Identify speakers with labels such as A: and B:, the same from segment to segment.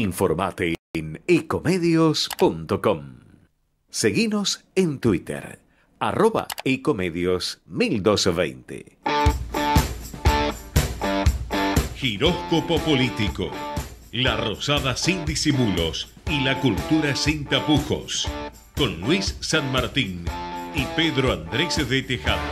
A: Informate en ecomedios.com. Seguinos en Twitter, @ecomedios1220.
B: Giróscopo político. La rosada sin disimulos y la cultura sin tapujos. Con Luis San Martín y Pedro Andrés de Tejada.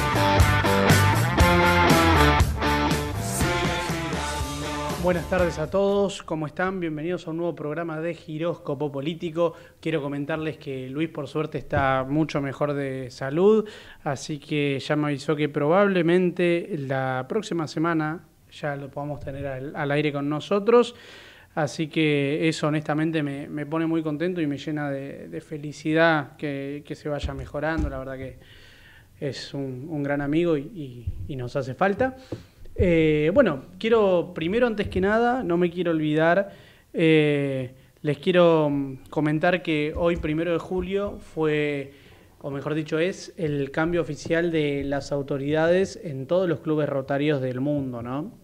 C: Buenas tardes a todos, ¿cómo están? Bienvenidos a un nuevo programa de Giróscopo Político. Quiero comentarles que Luis, por suerte, está mucho mejor de salud, así que ya me avisó que probablemente la próxima semana ya lo podamos tener al aire con nosotros. Así que eso honestamente me pone muy contento y me llena de felicidad que se vaya mejorando. La verdad que es un gran amigo y nos hace falta. Bueno, quiero primero, antes que nada, no me quiero olvidar, les quiero comentar que hoy, 1 de julio, fue, o mejor dicho, es el cambio oficial de las autoridades en todos los clubes rotarios del mundo, ¿no?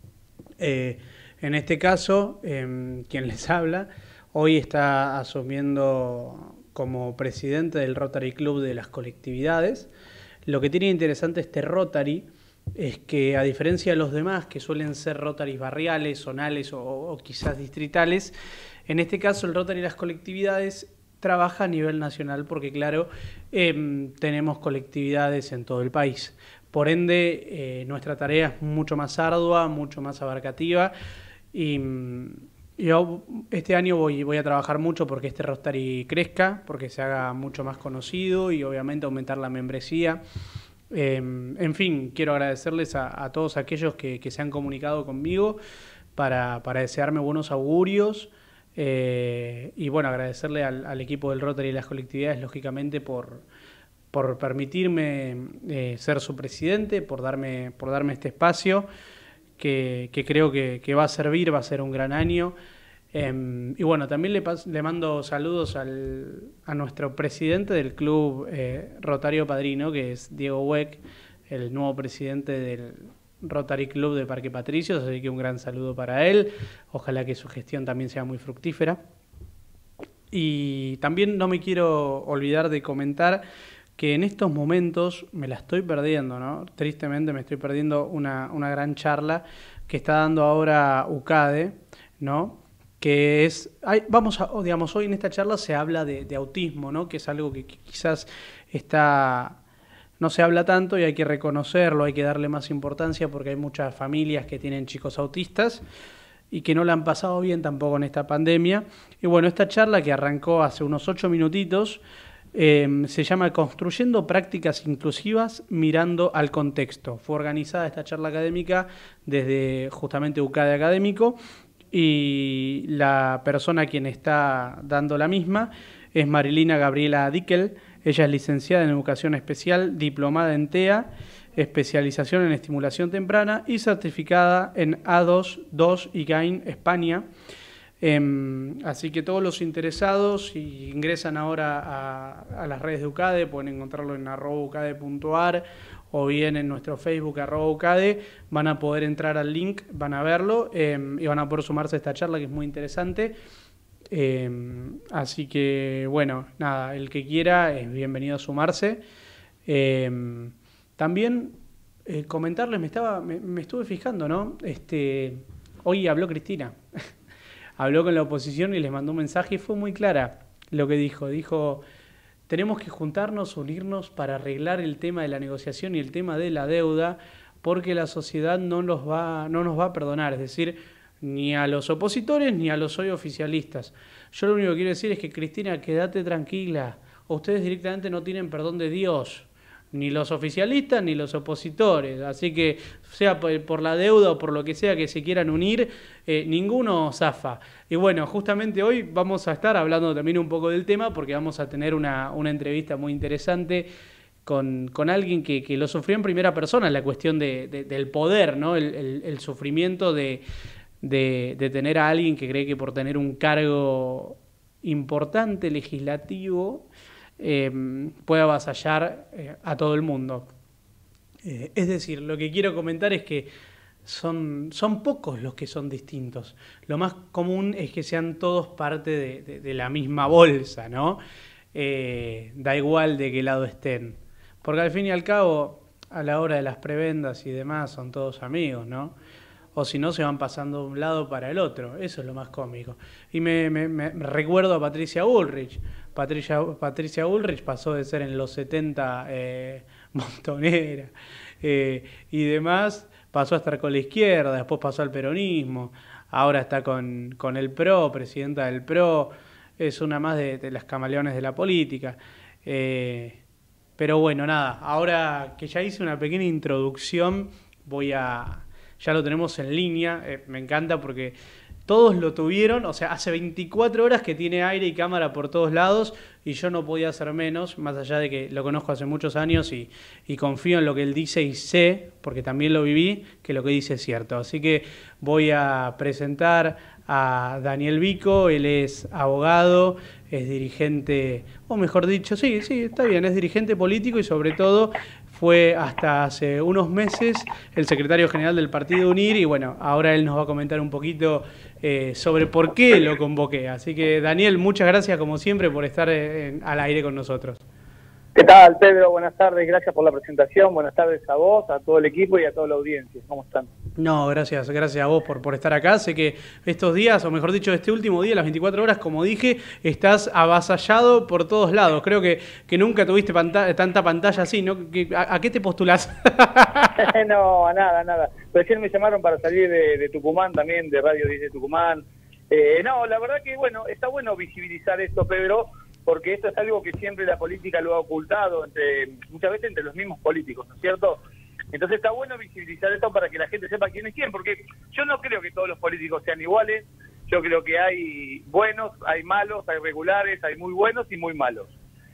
C: En este caso, quien les habla, hoy está asumiendo como presidente del Rotary Club de las colectividades. Lo que tiene interesante este Rotary es que, a diferencia de los demás, que suelen ser Rotarys barriales, zonales o quizás distritales, en este caso el Rotary de las colectividades trabaja a nivel nacional porque, claro, tenemos colectividades en todo el país. Por ende, nuestra tarea es mucho más ardua, mucho más abarcativa y yo este año voy a trabajar mucho porque este Rotary crezca, porque se haga mucho más conocido y obviamente aumentar la membresía. En fin, quiero agradecerles a todos aquellos que se han comunicado conmigo para desearme buenos augurios y bueno, agradecerle al equipo del Rotary y las colectividades, lógicamente, por permitirme ser su presidente, por darme este espacio que creo que va a servir, va a ser un gran año. Y bueno, también le mando saludos a nuestro presidente del club Rotario Padrino, que es Diego Weck, el nuevo presidente del Rotary Club de Parque Patricios, así que un gran saludo para él. Ojalá que su gestión también sea muy fructífera. Y también no me quiero olvidar de comentar que en estos momentos me la estoy perdiendo, ¿no? Tristemente me estoy perdiendo una gran charla que está dando ahora UCADE, ¿no? Que es, digamos, hoy en esta charla se habla de autismo, ¿no? Que es algo que quizás no se habla tanto y hay que reconocerlo, hay que darle más importancia porque hay muchas familias que tienen chicos autistas y que no la han pasado bien tampoco en esta pandemia. Y bueno, esta charla que arrancó hace unos 8 minutitos se llama Construyendo Prácticas Inclusivas Mirando al Contexto. Fue organizada esta charla académica desde justamente UCADE Académico y la persona a quien está dando la misma es Marilina Gabriela Dickel. Ella es licenciada en Educación Especial, diplomada en TEA, especialización en estimulación temprana y certificada en A2 y GAIN España. Así que todos los interesados, si ingresan ahora a las redes de UCADE, pueden encontrarlo en @ucade.ar o bien en nuestro Facebook @ucade, van a poder entrar al link, van a verlo y van a poder sumarse a esta charla que es muy interesante. Así que bueno, nada, el que quiera es bienvenido a sumarse. También comentarles, me estuve fijando, ¿no? Hoy habló Cristina. Habló con la oposición y les mandó un mensaje y fue muy clara lo que dijo. Dijo, tenemos que juntarnos, unirnos para arreglar el tema de la negociación y el tema de la deuda porque la sociedad no nos va a perdonar, es decir, ni a los opositores ni a los hoy oficialistas. Yo lo único que quiero decir es que, Cristina, quédate tranquila. Ustedes directamente no tienen perdón de Dios, ni los oficialistas ni los opositores. Así que, sea por la deuda o por lo que sea que se quieran unir, ninguno zafa. Y bueno, justamente hoy vamos a estar hablando también un poco del tema porque vamos a tener una entrevista muy interesante con alguien que lo sufrió en primera persona, la cuestión del poder, ¿no? El sufrimiento de tener a alguien que cree que por tener un cargo importante legislativo puede avasallar a todo el mundo. Es decir, lo que quiero comentar es que son pocos los que son distintos. Lo más común es que sean todos parte de la misma bolsa, ¿no? Da igual de qué lado estén. Porque al fin y al cabo, a la hora de las prebendas y demás, son todos amigos, ¿no? O si no, se van pasando de un lado para el otro. Eso es lo más cómico. Y me recuerdo a Patricia Bullrich. Patricia Bullrich pasó de ser en los 70 montonera y demás, pasó a estar con la izquierda, después pasó al peronismo, ahora está con el PRO, presidenta del PRO, es una más de las camaleones de la política. Pero bueno, nada, ahora que ya hice una pequeña introducción, ya lo tenemos en línea, me encanta porque todos lo tuvieron, o sea, hace 24 horas que tiene aire y cámara por todos lados y yo no podía hacer menos, más allá de que lo conozco hace muchos años y confío en lo que él dice y sé, porque también lo viví, que lo que dice es cierto. Así que voy a presentar a Daniel Vico, él es abogado, es dirigente, o mejor dicho, sí, está bien, es dirigente político y sobre todo fue hasta hace unos meses el secretario general del Partido UNIR y bueno, ahora él nos va a comentar un poquito sobre por qué lo convoqué. Así que Daniel, muchas gracias como siempre por estar al aire con nosotros.
D: ¿Qué tal, Pedro? Buenas tardes, gracias por la presentación, buenas tardes a vos, a todo el equipo y a toda la audiencia. ¿Cómo están?
C: No, gracias a vos por estar acá. Sé que estos días, o mejor dicho, este último día, las 24 horas, como dije, estás avasallado por todos lados. Creo que nunca tuviste tanta pantalla así, ¿no? ¿A qué te postulás?
D: No, a nada. Recién me llamaron para salir de Tucumán también, de Radio 10 de Tucumán. No, la verdad que, bueno, está bueno visibilizar esto, Pedro, porque esto es algo que siempre la política lo ha ocultado, muchas veces entre los mismos políticos, ¿no es cierto? Entonces está bueno visibilizar esto para que la gente sepa quién es quién, porque yo no creo que todos los políticos sean iguales, yo creo que hay buenos, hay malos, hay regulares, hay muy buenos y muy malos.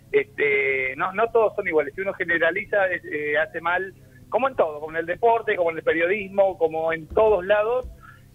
D: No todos son iguales, si uno generaliza hace mal, como en todo, como en el deporte, como en el periodismo, como en todos lados,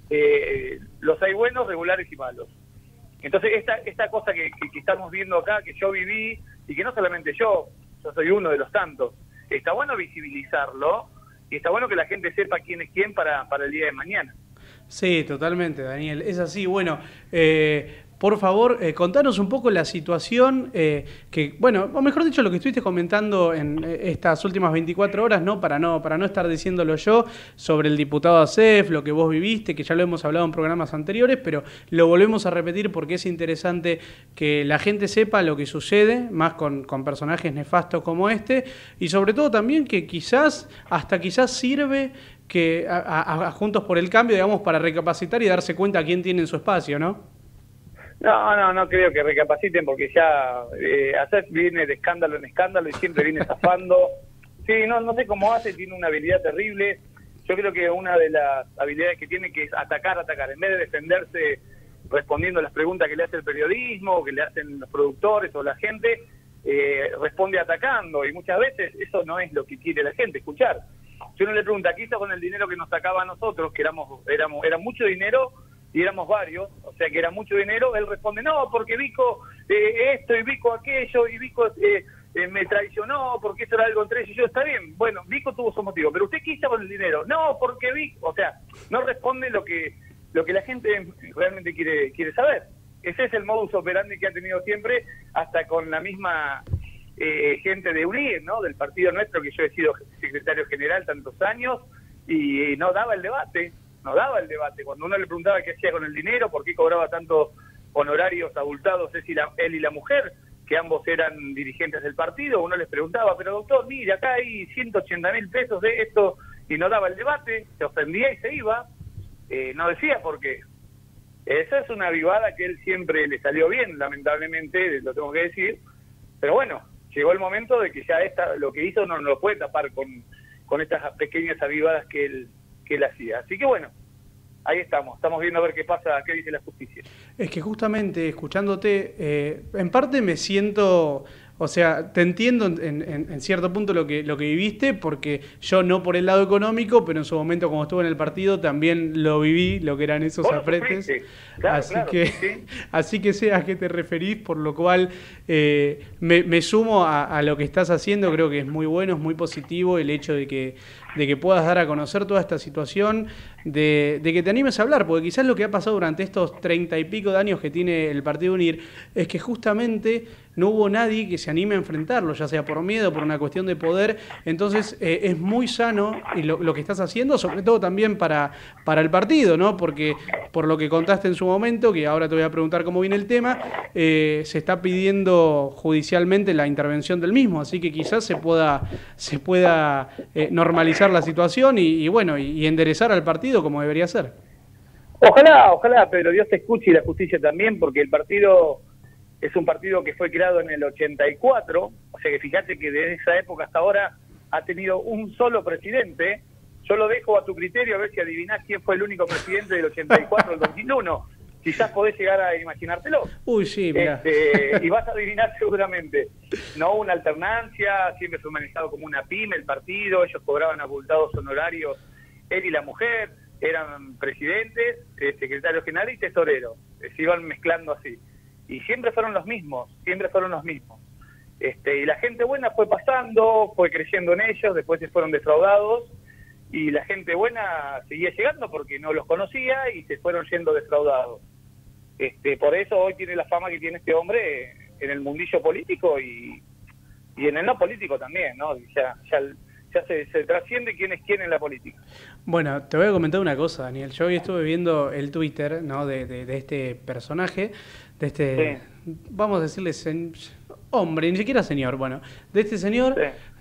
D: los hay buenos, regulares y malos. Entonces esta cosa que estamos viendo acá, que yo viví, y que no solamente yo soy uno de los tantos, está bueno visibilizarlo, y está bueno que la gente sepa quién es quién para el día de mañana.
C: Sí, totalmente, Daniel, es así. Bueno, por favor, contanos un poco la situación o mejor dicho, lo que estuviste comentando en estas últimas 24 horas, ¿no? Para no estar diciéndolo yo, sobre el diputado Acef, lo que vos viviste, que ya lo hemos hablado en programas anteriores, pero lo volvemos a repetir porque es interesante que la gente sepa lo que sucede, más con personajes nefastos como este, y sobre todo también que quizás sirve que a Juntos por el Cambio, digamos, para recapacitar y darse cuenta a quién tiene en su espacio, ¿no?
D: No creo que recapaciten porque ya Acef viene de escándalo en escándalo y siempre viene zafando. Sí, no sé cómo hace, tiene una habilidad terrible. Yo creo que una de las habilidades que tiene que es atacar. En vez de defenderse respondiendo a las preguntas que le hace el periodismo, o que le hacen los productores o la gente, responde atacando. Y muchas veces eso no es lo que quiere la gente escuchar. Si uno le pregunta, ¿qué hizo con el dinero que nos sacaba a nosotros? Que era mucho dinero y éramos varios, o sea que era mucho dinero. Él responde, no, porque Vico esto y Vico aquello y Vico me traicionó porque eso era algo entre ellos. Y yo, está bien, bueno, Vico tuvo su motivo, pero ¿usted qué hizo con el dinero? No, porque Vico, o sea, no responde lo que la gente realmente quiere saber. Ese es el modus operandi que ha tenido siempre, hasta con la misma gente de UNIR, ¿no? Del partido nuestro, que yo he sido secretario general tantos años, y no daba el debate. Cuando uno le preguntaba qué hacía con el dinero, por qué cobraba tantos honorarios abultados él y la mujer, que ambos eran dirigentes del partido, uno les preguntaba, pero doctor, mire, acá hay 180.000 pesos de esto, y no daba el debate, se ofendía y se iba, no decía por qué. Esa es una vivada que él siempre le salió bien, lamentablemente, lo tengo que decir, pero bueno, llegó el momento de que ya lo que hizo no lo puede tapar con estas pequeñas avivadas que él hacía. Así que bueno, ahí estamos viendo a ver qué pasa, qué dice la justicia.
C: Es que justamente escuchándote, en parte me siento, o sea, te entiendo en cierto punto lo que viviste, porque yo no por el lado económico, pero en su momento como estuve en el partido también lo viví, lo que eran esos apretes. Claro, así que sé a qué te referís, por lo cual me sumo a lo que estás haciendo. Creo que es muy bueno, es muy positivo el hecho de que de que puedas dar a conocer toda esta situación, de que te animes a hablar, porque quizás lo que ha pasado durante estos 30 y pico de años que tiene el Partido Unir es que justamente no hubo nadie que se anime a enfrentarlo, ya sea por miedo, por una cuestión de poder. Entonces es muy sano y lo que estás haciendo, sobre todo también para el partido, ¿no? Porque por lo que contaste en su momento, que ahora te voy a preguntar cómo viene el tema, se está pidiendo judicialmente la intervención del mismo, así que quizás se pueda normalizar la situación y enderezar al partido como debería ser.
D: Ojalá, pero Dios te escuche y la justicia también, porque el partido es un partido que fue creado en el 84, o sea que fíjate que desde esa época hasta ahora ha tenido un solo presidente. Yo lo dejo a tu criterio a ver si adivinás quién fue el único presidente del 84 al 2001. Quizás podés llegar a imaginártelo.
C: Uy, sí, mirá.
D: Y vas a adivinar seguramente. No una alternancia, siempre fue manejado como una pyme el partido, ellos cobraban abultados honorarios, él y la mujer, eran presidentes, secretarios generales y tesoreros. Se iban mezclando así. Y siempre fueron los mismos. Y la gente buena fue pasando, fue creciendo en ellos, después se fueron defraudados, y la gente buena seguía llegando porque no los conocía y se fueron yendo defraudados. Por eso hoy tiene la fama que tiene este hombre en el mundillo político y en el no político también, ¿no? Ya se trasciende quién es quién en la política.
C: Bueno, te voy a comentar una cosa, Daniel. Yo hoy estuve viendo el Twitter, ¿no? de este personaje, de este, sí, vamos a decirle hombre, ni siquiera señor, bueno, de este señor,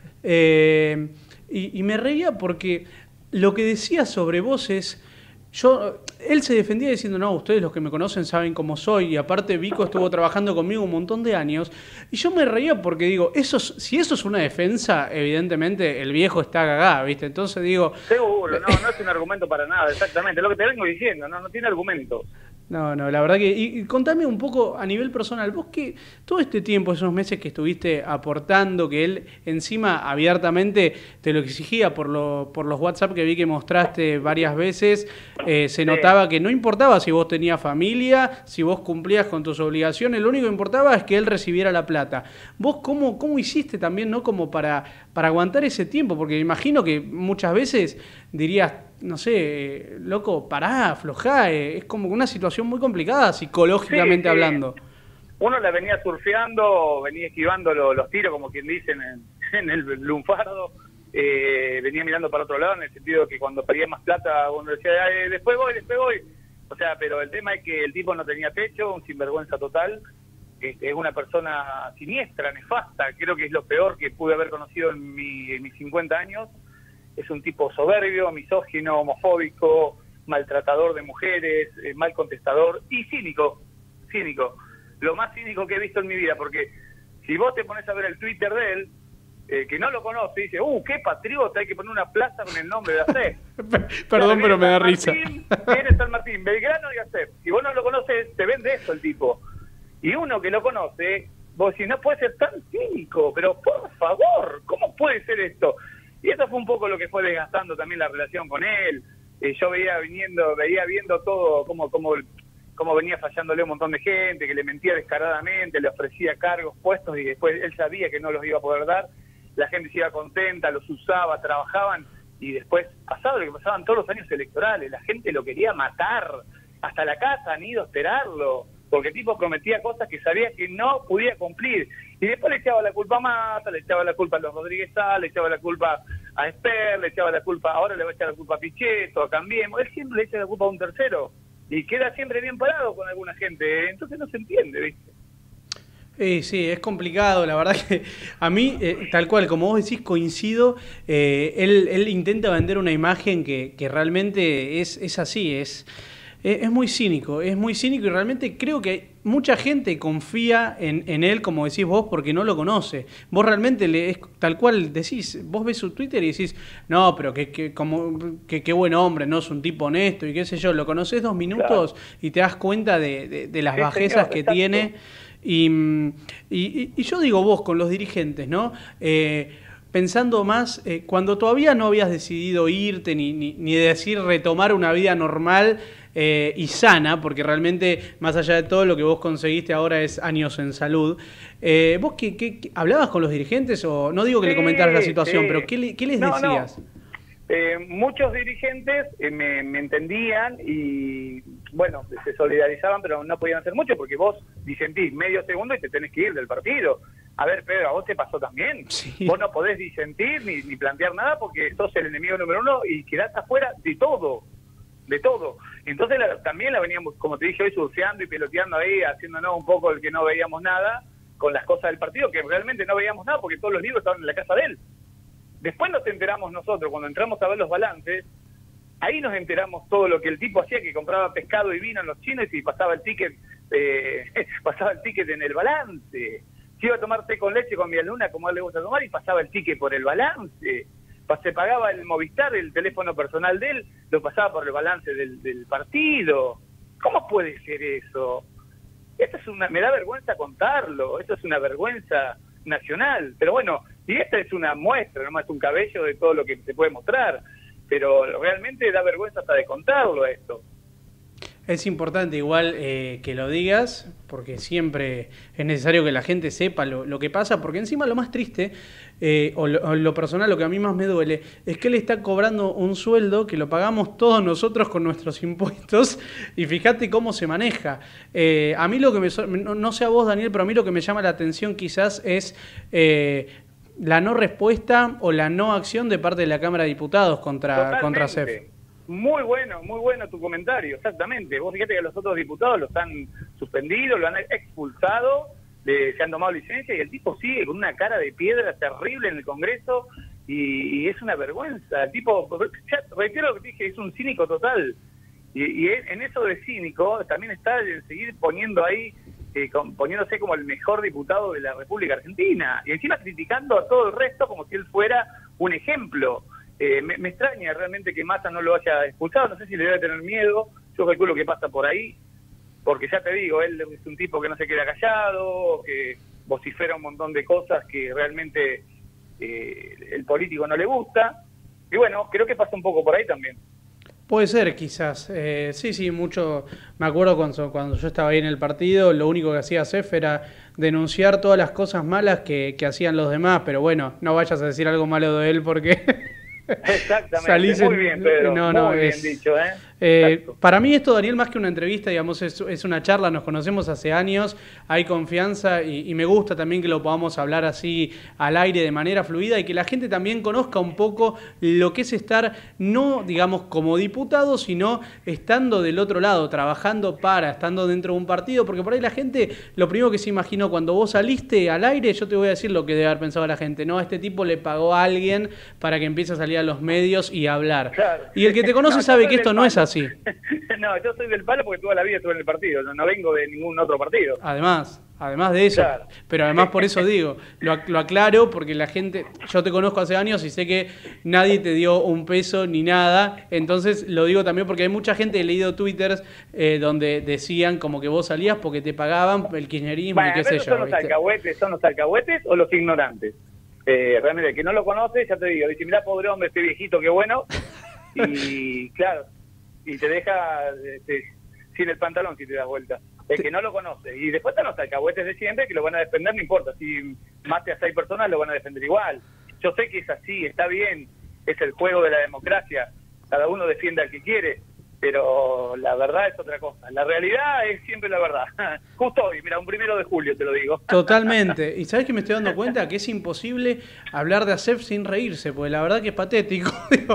C: sí. Y me reía porque lo que decía sobre vos es, él se defendía diciendo, no, ustedes los que me conocen saben cómo soy, y aparte Vico estuvo trabajando conmigo un montón de años, y yo me reía porque digo, si eso es una defensa, evidentemente el viejo está cagado, ¿viste? Entonces digo...
D: Seguro, no es un argumento para nada, exactamente, es lo que te vengo diciendo, no tiene argumento.
C: No, la verdad que... Y contame un poco a nivel personal, vos que todo este tiempo, esos meses que estuviste aportando, que él encima abiertamente te lo exigía por los WhatsApp que vi que mostraste varias veces, se notaba que no importaba si vos tenías familia, si vos cumplías con tus obligaciones, lo único que importaba es que él recibiera la plata. ¿Vos cómo hiciste también, no, como para aguantar ese tiempo? Porque me imagino que muchas veces dirías... No sé, loco, pará, aflojá, es como una situación muy complicada psicológicamente hablando.
D: Uno la venía surfeando, venía esquivando los tiros, como quien dice en el lunfardo, venía mirando para otro lado, en el sentido de que cuando pedía más plata uno decía, después voy. O sea, pero el tema es que el tipo no tenía techo, un sinvergüenza total, es una persona siniestra, nefasta, creo que es lo peor que pude haber conocido en mis 50 años. Es un tipo soberbio, misógino, homofóbico, maltratador de mujeres, mal contestador y cínico. Lo más cínico que he visto en mi vida, porque si vos te pones a ver el Twitter de él, que no lo conoce, dice, qué patriota, hay que poner una plaza con el nombre de ACEP.
C: Perdón, pero me da risa.
D: Viene San Martín, Belgrano y ACEP. Si vos no lo conoces, te vende eso el tipo. Y uno que lo conoce, vos decís, no puede ser tan cínico, pero por favor, ¿cómo puede ser esto? Y eso fue un poco lo que fue desgastando también la relación con él. Yo veía viendo todo, cómo venía fallándole un montón de gente, que le mentía descaradamente, le ofrecía cargos, puestos, y después él sabía que no los iba a poder dar. La gente se iba contenta, los usaba, trabajaban, y después pasaba lo que pasaban todos los años electorales. La gente lo quería matar, hasta la casa han ido a esperarlo, porque el tipo prometía cosas que sabía que no podía cumplir. Y después le echaba la culpa a Massa, le echaba la culpa a los Rodríguez Sá, le echaba la culpa a Esper, le echaba la culpa, ahora le va a echar la culpa a Pichetto, a Cambiemos. Él siempre le echa la culpa a un tercero. Y queda siempre bien parado con alguna gente. Entonces no se entiende, ¿viste?
C: Sí, es complicado, la verdad que a mí, tal cual, como vos decís, coincido, él intenta vender una imagen que realmente es así, es muy cínico, y realmente creo que mucha gente confía en él, como decís vos, porque no lo conoce. Vos realmente, tal cual decís, vos ves su Twitter y decís, no, pero qué buen hombre, no es un tipo honesto y qué sé yo, lo conocés 2 minutos, claro, y te das cuenta de las bajezas que tiene. Y yo digo vos, con los dirigentes, ¿no? Pensando más, cuando todavía no habías decidido irte ni decir retomar una vida normal y sana, porque realmente, más allá de todo, lo que vos conseguiste ahora es años en salud. ¿Vos qué hablabas con los dirigentes? O no digo que le comentaras la situación, pero ¿qué les decías?
D: Muchos dirigentes me entendían y, bueno, se solidarizaban, pero no podían hacer mucho porque vos disentís medio segundo y te tenés que ir del partido. A ver, Pedro, ¿a vos te pasó también?
C: Sí.
D: Vos no podés disentir ni plantear nada porque sos el enemigo número uno y quedás afuera de todo. De todo. Entonces también la veníamos, como te dije hoy, surfeando y peloteando ahí, haciéndonos un poco el que no veíamos nada con las cosas del partido, que realmente no veíamos nada porque todos los libros estaban en la casa de él. Después nos enteramos nosotros, cuando entramos a ver los balances, ahí nos enteramos todo lo que el tipo hacía, que compraba pescado y vino en los chinos y pasaba el ticket en el balance. Se iba a tomar té con leche con mi alumna, como a él le gusta tomar, y pasaba el ticket por el balance. Se pagaba el Movistar, el teléfono personal de él, lo pasaba por el balance del partido. ¿Cómo puede ser eso? Me da vergüenza contarlo, eso es una vergüenza nacional. Pero bueno, y esta es una muestra, nomás un cabello de todo lo que se puede mostrar, pero realmente da vergüenza hasta de contarlo esto.
C: Es importante igual que lo digas, porque siempre es necesario que la gente sepa lo que pasa, porque encima lo más triste, o lo personal, lo que a mí más me duele, es que él está cobrando un sueldo que lo pagamos todos nosotros con nuestros impuestos, y fíjate cómo se maneja. A mí lo que no sé a vos, Daniel, pero a mí lo que me llama la atención quizás es la no respuesta o la no acción de parte de la Cámara de Diputados contra CEF.
D: Muy bueno tu comentario, exactamente. Vos fíjate que los otros diputados los han suspendido, lo han expulsado, se han tomado licencia y el tipo sigue con una cara de piedra terrible en el Congreso y es una vergüenza. El tipo, ya reitero lo que dije, es un cínico total. Y en eso de cínico también está en seguir poniendo ahí, poniéndose como el mejor diputado de la República Argentina y encima criticando a todo el resto como si él fuera un ejemplo. Me extraña realmente que Massa no lo haya expulsado, no sé si le debe tener miedo, yo calculo que pasa por ahí, porque ya te digo, él es un tipo que no se queda callado, que vocifera un montón de cosas que realmente el político no le gusta, y bueno, creo que pasa un poco por ahí también.
C: Puede ser, quizás. Sí, mucho. Me acuerdo cuando yo estaba ahí en el partido, lo único que hacía CEF era denunciar todas las cosas malas que hacían los demás, pero bueno, no vayas a decir algo malo de él porque...
D: Exactamente, muy bien, Pedro, muy bien dicho,
C: para mí esto, Daniel, más que una entrevista, digamos, es una charla, nos conocemos hace años, hay confianza y me gusta también que lo podamos hablar así al aire de manera fluida y que la gente también conozca un poco lo que es estar, no, digamos, como diputado, sino estando del otro lado, estando dentro de un partido, porque por ahí la gente, lo primero que se imaginó cuando vos saliste al aire, yo te voy a decir lo que debe haber pensado la gente, no, a este tipo le pagó a alguien para que empiece a salir a los medios y a hablar.
D: Claro.
C: Y el que te conoce sabe que esto no es así.
D: No, yo soy del palo porque toda la vida estuve en el partido, no vengo de ningún otro partido.
C: Además de eso, claro. Pero además por eso digo, lo aclaro porque la gente, yo te conozco hace años y sé que nadie te dio un peso ni nada, entonces lo digo también porque hay mucha gente, he leído twitters donde decían como que vos salías porque te pagaban el kirchnerismo y qué sé yo.
D: ¿Son los alcahuetes o los ignorantes? Realmente el que no lo conoce, ya te digo, dice, mirá, pobre hombre, este viejito, qué bueno, y claro, y te deja sin el pantalón si te das vuelta. El que no lo conoce. Y después están los alcahuetes de siempre que lo van a defender, no importa. Si mate a 6 personas, lo van a defender igual. Yo sé que es así, está bien, es el juego de la democracia. Cada uno defiende al que quiere, pero la verdad es otra cosa. La realidad es siempre la verdad. Justo hoy, mira, un 1 de julio te lo digo.
C: Totalmente. Y ¿sabes que me estoy dando cuenta? Que es imposible hablar de ASEF sin reírse, porque la verdad que es patético. Digo,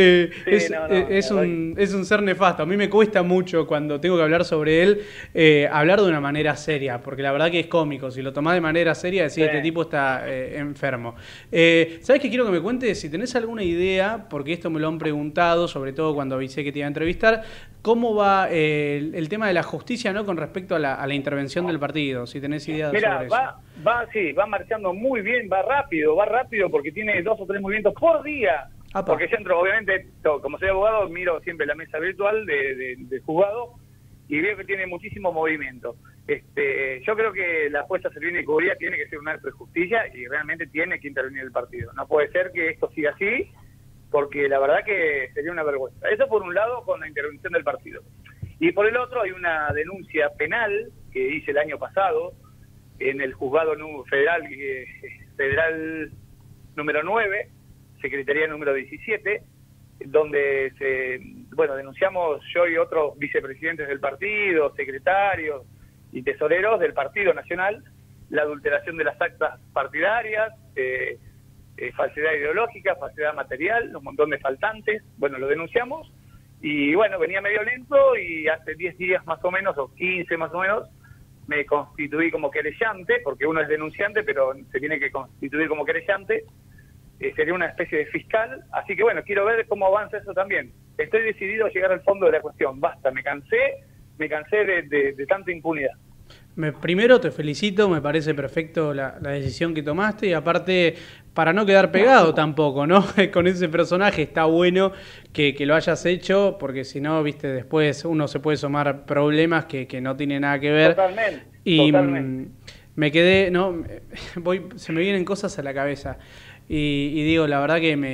C: es un ser nefasto. A mí me cuesta mucho cuando tengo que hablar sobre él, hablar de una manera seria, porque la verdad que es cómico. Si lo tomás de manera seria, decís, este tipo está enfermo. ¿Sabes qué quiero que me cuentes? Si tenés alguna idea, porque esto me lo han preguntado, sobre todo cuando avisé que te iba a entrevistar, ¿cómo va el tema de la justicia, ¿no? Con respecto a la intervención del partido? Si tenés idea sobre eso.
D: Va marchando muy bien, va rápido porque tiene 2 o 3 movimientos por día. Apa. Porque yo entro, obviamente, como soy abogado, miro siempre la mesa virtual de juzgado y veo que tiene muchísimo movimiento. Yo creo que la jueza Servini y Cubría tiene que ser un acto de justicia y realmente tiene que intervenir el partido. No puede ser que esto siga así, porque la verdad que sería una vergüenza. Eso por un lado con la intervención del partido. Y por el otro hay una denuncia penal que hice el año pasado en el juzgado federal número 9, Secretaría número 17, donde denunciamos yo y otros vicepresidentes del partido, secretarios y tesoreros del Partido Nacional, la adulteración de las actas partidarias, falsedad ideológica, falsedad material, un montón de faltantes. Bueno, lo denunciamos y bueno, venía medio lento y hace 10 días más o menos, o 15 más o menos, me constituí como querellante, porque uno es denunciante, pero se tiene que constituir como querellante. Sería una especie de fiscal, así que bueno, quiero ver cómo avanza eso también. Estoy decidido a llegar al fondo de la cuestión, basta, me cansé de tanta impunidad.
C: Primero te felicito, me parece perfecto la decisión que tomaste y aparte para no quedar pegado tampoco, ¿no? Con ese personaje está bueno que lo hayas hecho porque si no, viste, después uno se puede sumar problemas que no tienen nada que ver.
D: Totalmente.
C: Me quedé, no, se me vienen cosas a la cabeza y digo, la verdad que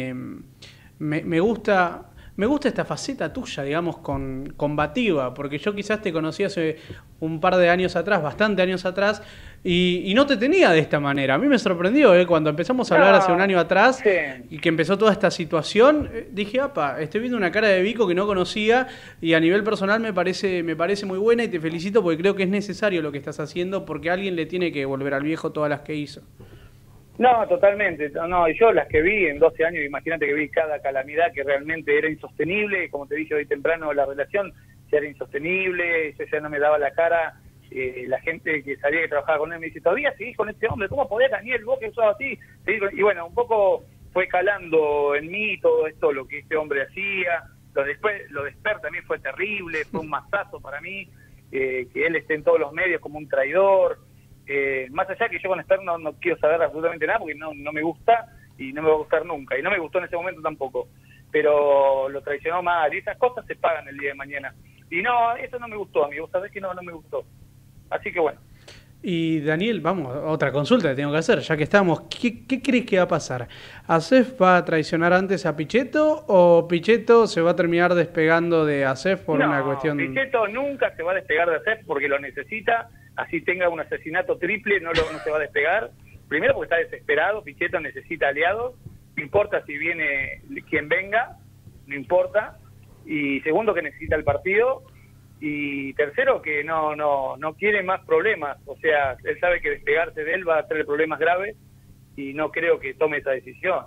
C: me gusta esta faceta tuya, digamos, combativa, porque yo quizás te conocí hace un par de años atrás, bastante años atrás, y no te tenía de esta manera. A mí me sorprendió, cuando empezamos a hablar hace un año atrás, sí, y que empezó toda esta situación, dije, apa, estoy viendo una cara de Vico que no conocía, y a nivel personal me parece muy buena, y te felicito porque creo que es necesario lo que estás haciendo, porque alguien le tiene que volver al viejo todas las que hizo.
D: No, totalmente. No, yo las que vi en 12 años, imagínate que vi cada calamidad que realmente era insostenible. Como te dije hoy temprano, la relación ya era insostenible, yo ya no me daba la cara. La gente que sabía que trabajaba con él me dice, ¿todavía seguís con este hombre? ¿Cómo podés, Daniel, vos que sos así? Y bueno, un poco fue calando en mí todo esto, lo que este hombre hacía. Lo de Esper también fue terrible, fue un mazazo para mí, que él esté en todos los medios como un traidor. Más allá que yo con Esper no quiero saber absolutamente nada porque no me gusta y no me va a gustar nunca, y no me gustó en ese momento tampoco, pero lo traicionó mal y esas cosas se pagan el día de mañana, y no, eso no me gustó, amigo, sabés que no me gustó, así que bueno.
C: Y Daniel, vamos, otra consulta que tengo que hacer, ya que estamos, ¿qué crees que va a pasar? ¿Acef va a traicionar antes a Pichetto o Pichetto se va a terminar despegando de Acef por una cuestión?
D: No, Pichetto nunca se va a despegar de Acef porque lo necesita. Así tenga un asesinato triple, no se va a despegar. Primero porque está desesperado, Pichetto necesita aliados, no importa si viene quien venga, no importa. Y segundo que necesita el partido. Y tercero que no quiere más problemas. O sea, él sabe que despegarse de él va a traer problemas graves y no creo que tome esa decisión.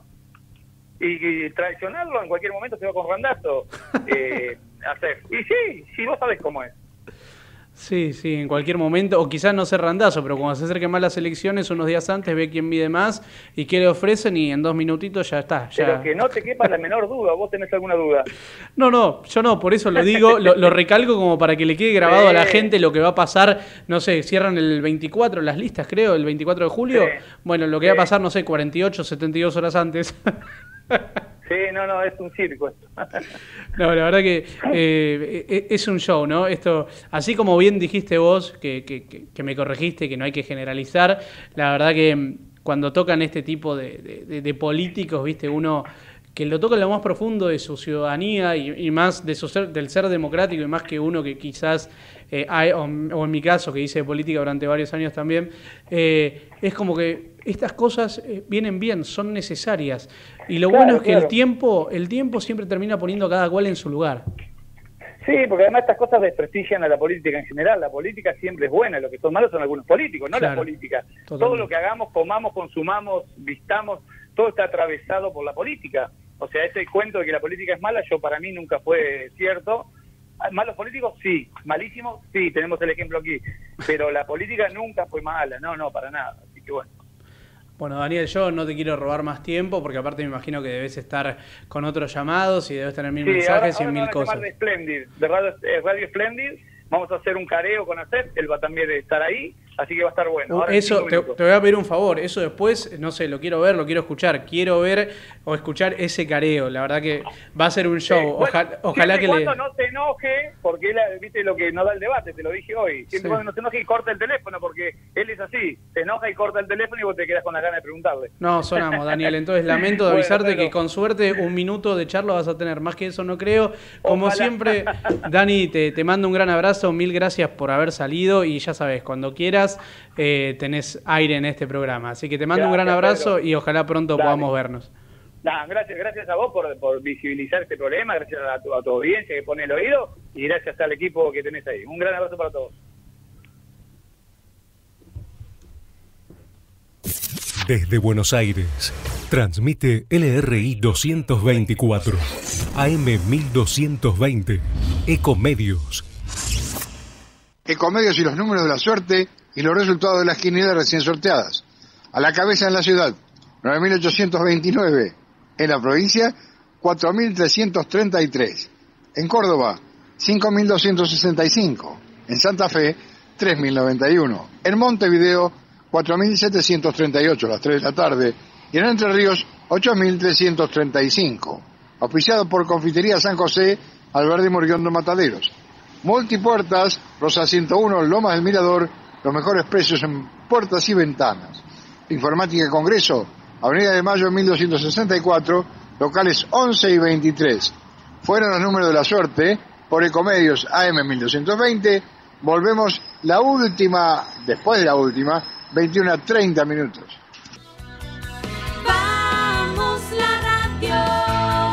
D: Y traicionarlo en cualquier momento se va con Randazzo. Y sí, vos sabés cómo es.
C: Sí, en cualquier momento, o quizás no ser randazo, pero cuando se acerquen más las elecciones, unos días antes ve quién mide más y qué le ofrecen y en 2 minutitos ya está.
D: Pero que no te quepa la menor duda, ¿vos tenés alguna duda?
C: No, yo no, por eso lo digo, lo recalco como para que le quede grabado a la gente lo que va a pasar, no sé, cierran el 24 las listas, creo, el 24 de julio, bueno, lo que va a pasar, no sé, 48, 72 horas antes.
D: Sí, no, es un circo esto.
C: No, la verdad que es un show, ¿no? Esto, así como bien dijiste vos, que me corregiste, que no hay que generalizar, la verdad que cuando tocan este tipo de políticos, viste, uno que lo toca en lo más profundo de su ciudadanía y más de del ser democrático y más que uno que quizás, o en mi caso, que hice política durante varios años también, es como que estas cosas vienen bien, son necesarias. Y lo bueno es que el tiempo siempre termina poniendo a cada cual en su lugar.
D: Sí, porque además estas cosas desprestigian a la política en general. La política siempre es buena, lo que son malos son algunos políticos, no la política. Totalmente. Todo lo que hagamos, comamos, consumamos, vistamos, todo está atravesado por la política. O sea, ese cuento de que la política es mala, para mí nunca fue cierto. ¿Malos políticos? Sí. ¿Malísimos? Sí, tenemos el ejemplo aquí. Pero la política nunca fue mala, no, para nada. Así que bueno.
C: Bueno, Daniel, yo no te quiero robar más tiempo, porque aparte me imagino que debes estar con otros llamados y debes tener mil mensajes y mil cosas.
D: De Splendid, de Radio Splendid, vamos a hacer un careo con Acef, él va también a estar ahí, así que va a estar bueno. Ahora
C: eso, te voy a pedir un favor, eso después, no sé, lo quiero ver, lo quiero escuchar o escuchar ese careo, la verdad que va a ser un show, ojalá que
D: cuando no se enoje, porque él, viste lo que no da el debate, te lo dije hoy, siempre cuando no se enoje y corta el teléfono, porque él es así, se enoja y corta el teléfono y vos te quedás con la gana de preguntarle.
C: No, sonamos, Daniel, entonces lamento de avisarte que con suerte 1 minuto de charla vas a tener, más que eso no creo, como siempre, Dani, te mando un gran abrazo, mil gracias por haber salido y ya sabes, cuando quieras tenés aire en este programa, así que te mando un gran abrazo y ojalá pronto podamos vernos.
D: Nah, gracias a vos por visibilizar este problema, gracias a tu audiencia que pone el oído y gracias al equipo que tenés ahí. Un gran abrazo para todos.
B: Desde Buenos Aires, transmite LRI 224, AM 1220, Ecomedios.
E: Ecomedios y los números de la suerte y los resultados de las quinielas recién sorteadas. A la cabeza en la ciudad, 9.829. En la provincia, 4.333. En Córdoba, 5.265. En Santa Fe, 3.091. En Montevideo, 4.738 a las 3 de la tarde. Y en Entre Ríos, 8.335. Auspiciado por Confitería San José, Alberdi Morguiondo Mataderos. Multipuertas, Rosa 101, Lomas del Mirador, los mejores precios en puertas y ventanas. Informática Congreso, Avenida de Mayo 1264, locales 11 y 23. Fueron los números de la suerte por Ecomedios AM 1220. Volvemos después de la última, 21:30 minutos.
F: Vamos la radio.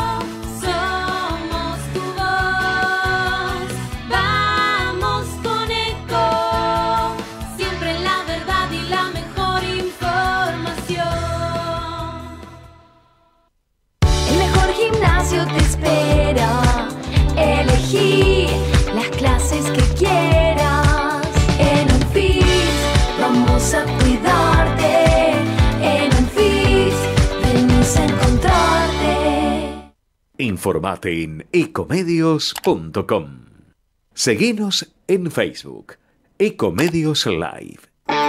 G: Te espera, elegí las clases que quieras. En UNFIS vamos a cuidarte. En UNFIS venís a encontrarte.
A: Informate en ecomedios.com. Seguinos en Facebook, Ecomedios Live.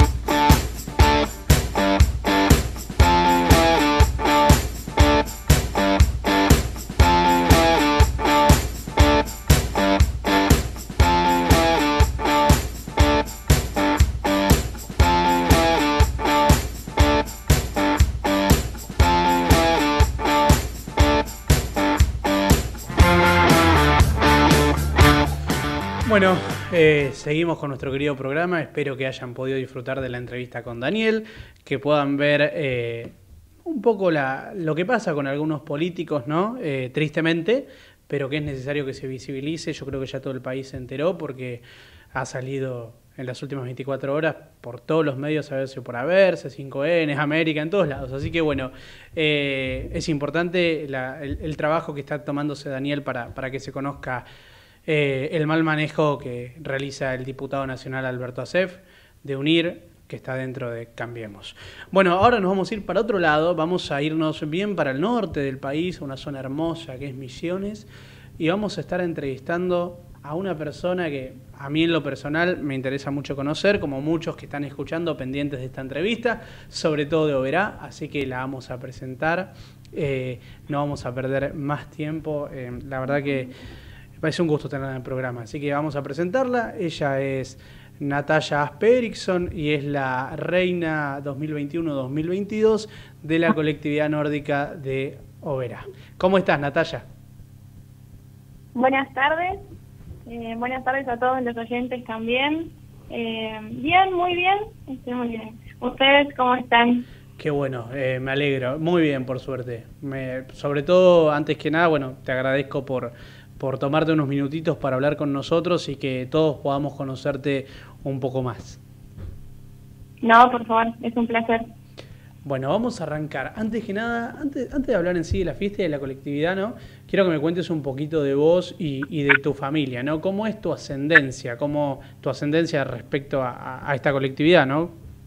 C: Bueno, seguimos con nuestro querido programa. Espero que hayan podido disfrutar de la entrevista con Daniel, que puedan ver un poco lo que pasa con algunos políticos, ¿no? Tristemente, pero que es necesario que se visibilice. Yo creo que ya todo el país se enteró porque ha salido en las últimas 24 horas por todos los medios, a ver si por haberse, C5N, América, en todos lados. Así que bueno, es importante el trabajo que está tomándose Daniel para que se conozca el mal manejo que realiza el diputado nacional Alberto Asef de UNIR, que está dentro de Cambiemos. Bueno, ahora nos vamos a ir para otro lado, vamos a irnos bien para el norte del país, una zona hermosa que es Misiones, y vamos a estar entrevistando a una persona que a mí en lo personal me interesa mucho conocer, como muchos que están escuchando pendientes de esta entrevista, sobre todo de Oberá, así que la vamos a presentar, no vamos a perder más tiempo, la verdad que me parece un gusto tenerla en el programa, así que vamos a presentarla. Ella es Natalia Aspe Eriksson y es la reina 2021-2022 de la colectividad nórdica de Oberá. ¿Cómo estás, Natalia?
H: Buenas tardes a todos los oyentes también. Bien, muy bien, estoy muy bien. ¿Ustedes cómo están?
C: Qué bueno, me alegro, muy bien por suerte. Sobre todo, antes que nada, bueno, te agradezco por tomarte unos minutitos para hablar con nosotros y que todos podamos conocerte un poco más.
H: No, por favor, es un placer.
C: Bueno, vamos a arrancar. Antes que nada, antes de hablar en sí de la fiesta y de la colectividad, ¿no? Quiero que me cuentes un poquito de vos y de tu familia, ¿no? ¿Cómo es tu ascendencia? ¿Cómo tu ascendencia respecto a esta colectividad, no?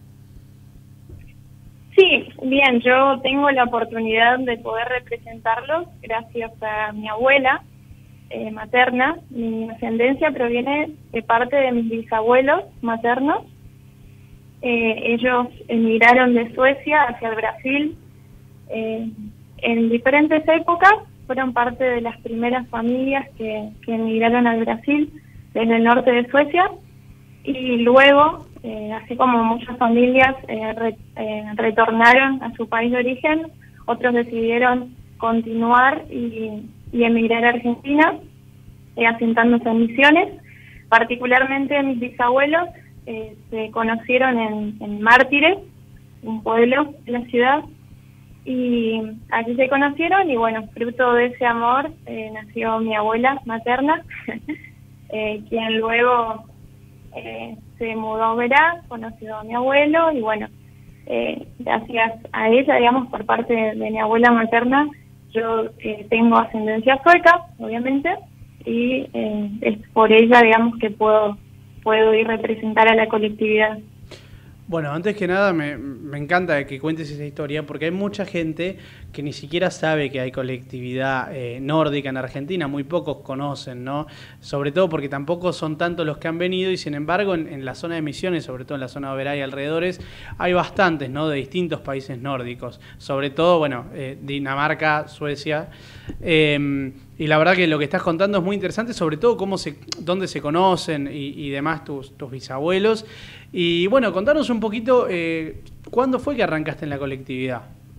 H: Sí, bien, yo tengo la oportunidad de poder representarlos gracias a mi abuela materna. Mi ascendencia proviene de parte de mis bisabuelos maternos. Ellos emigraron de Suecia hacia el Brasil en diferentes épocas. Fueron parte de las primeras familias que emigraron al Brasil desde el norte de Suecia, y luego, así como muchas familias retornaron a su país de origen, otros decidieron continuar y emigrar a Argentina, asentándose en Misiones. Particularmente mis bisabuelos se conocieron en Mártires, un pueblo de la ciudad, y así se conocieron y bueno, fruto de ese amor nació mi abuela materna, quien luego se mudó a Oberá, conoció a mi abuelo y bueno, gracias a ella, digamos, por parte de mi abuela materna, yo tengo ascendencia sueca, obviamente, y es por ella, digamos, que puedo ir a representar a la colectividad.
C: Bueno, antes que nada me encanta que cuentes esa historia porque hay mucha gente que ni siquiera sabe que hay colectividad nórdica en Argentina, muy pocos conocen, ¿no? Sobre todo porque tampoco son tantos los que han venido y sin embargo en la zona de Misiones, sobre todo en la zona de Oberá y alrededores, hay bastantes, ¿no? De distintos países nórdicos, sobre todo, bueno, Dinamarca, Suecia, y la verdad que lo que estás contando es muy interesante, sobre todo dónde se conocen y demás tus bisabuelos. Y bueno, contanos un poquito, ¿cuándo fue que arrancaste en la colectividad?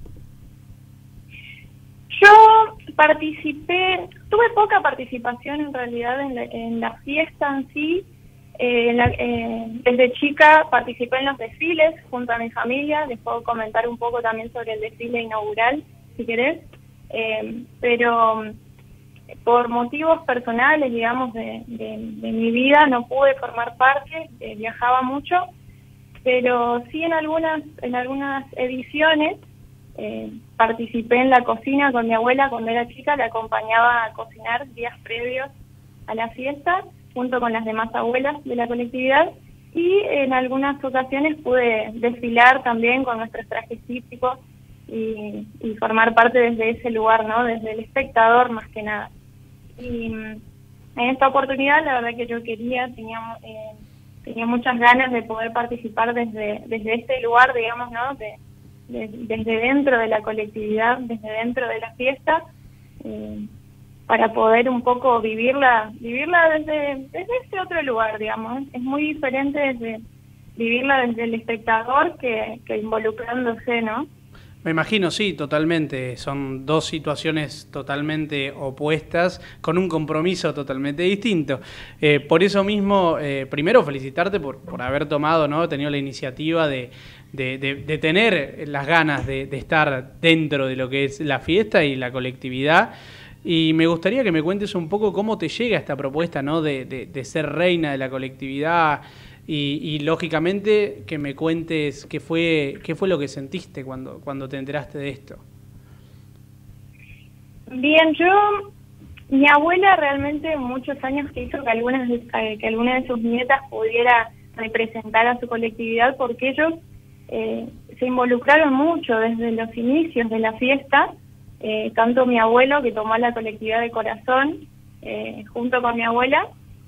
H: Yo tuve poca participación en realidad en la fiesta en sí. Desde chica participé en los desfiles junto a mi familia, les puedo comentar un poco también sobre el desfile inaugural, si querés. Pero por motivos personales, digamos, de mi vida, no pude formar parte, viajaba mucho, pero sí en algunas ediciones participé en la cocina con mi abuela cuando era chica, la acompañaba a cocinar días previos a la fiesta, junto con las demás abuelas de la colectividad, y en algunas ocasiones pude desfilar también con nuestros trajes típicos, y formar parte desde ese lugar, ¿no? Desde el espectador más que nada. Y en esta oportunidad la verdad que yo tenía muchas ganas de poder participar desde este lugar, digamos, ¿no? Desde dentro de la colectividad, desde dentro de la fiesta, para poder un poco vivirla desde este otro lugar, digamos. Es muy diferente vivirla desde el espectador que involucrándose, ¿no?
C: Me imagino, sí, totalmente. Son dos situaciones totalmente opuestas, con un compromiso totalmente distinto. Por eso mismo, primero felicitarte por haber tomado, ¿no? Tenido la iniciativa de tener las ganas de estar dentro de lo que es la fiesta y la colectividad. Y me gustaría que me cuentes un poco cómo te llega esta propuesta, ¿no? de ser reina de la colectividad. Y lógicamente que me cuentes qué fue lo que sentiste cuando te enteraste de esto.
H: Bien, mi abuela realmente muchos años que hizo que alguna de sus nietas pudiera representar a su colectividad, porque ellos se involucraron mucho desde los inicios de la fiesta, tanto mi abuelo, que tomó la colectividad de corazón junto con mi abuela,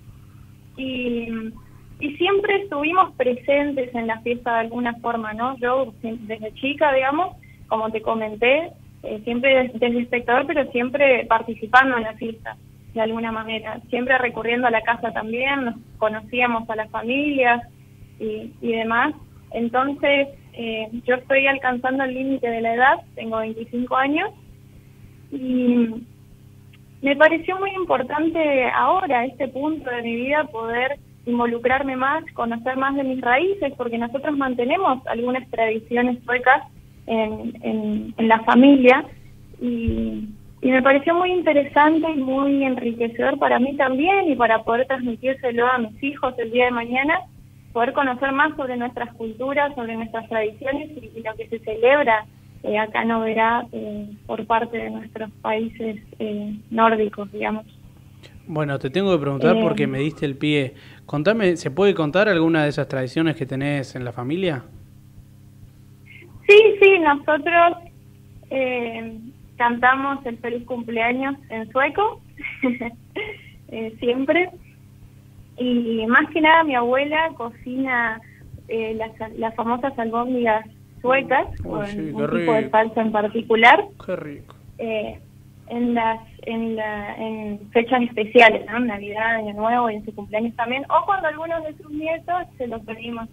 H: y siempre estuvimos presentes en la fiesta de alguna forma, ¿no? Yo desde chica, digamos, como te comenté, siempre desde espectador, pero siempre participando en la fiesta, de alguna manera. Siempre recurriendo a la casa también, nos conocíamos a las familias y demás. Entonces, yo estoy alcanzando el límite de la edad, tengo 25 años, y me pareció muy importante ahora, a este punto de mi vida, poder involucrarme más, conocer más de mis raíces, porque nosotros mantenemos algunas tradiciones suecas en la familia, y me pareció muy interesante y muy enriquecedor para mí también, y para poder transmitírselo a mis hijos el día de mañana, poder conocer más sobre nuestras culturas, sobre nuestras tradiciones y lo que se celebra acá en Oberá por parte de nuestros países nórdicos, digamos.
C: Bueno, te tengo que preguntar porque me diste el pie. Contame, ¿se puede contar alguna de esas tradiciones que tenés en la familia?
H: Sí, nosotros cantamos el feliz cumpleaños en sueco, siempre. Y más que nada mi abuela cocina las famosas albóndigas suecas, con un tipo de salsa en particular.
C: Qué rico.
H: En fechas especiales, ¿no? Navidad, Año Nuevo y en su cumpleaños también, o cuando algunos de sus nietos se los pedimos.